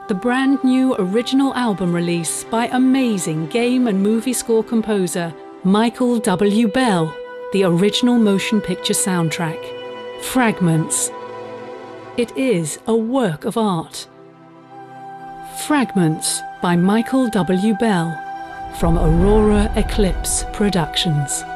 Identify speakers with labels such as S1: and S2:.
S1: the brand new original album release by amazing game and movie score composer Michael W. Bell, the original motion picture soundtrack, Fragments. It is a work of art. Fragments by Michael W. Bell from Aurora Eclipse Productions.